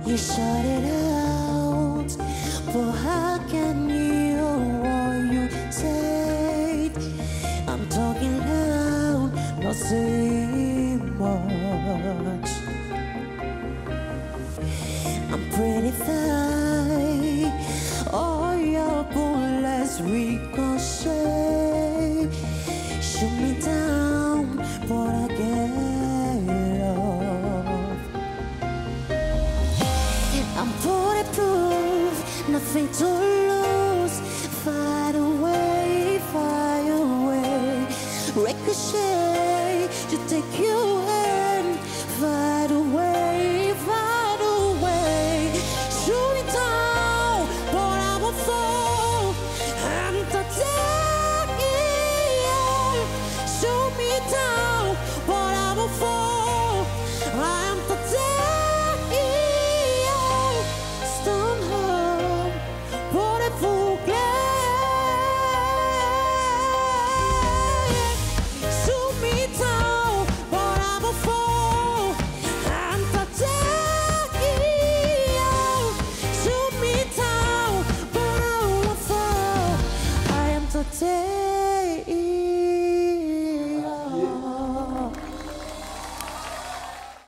You shut it out, but how can you what you say? I'm talking loud, not saying much. I'm pretty fine, all your bullets ricochet. Shoot me down, but I get off. I'm bulletproof, nothing to lose. Fight away, ricochet. You take you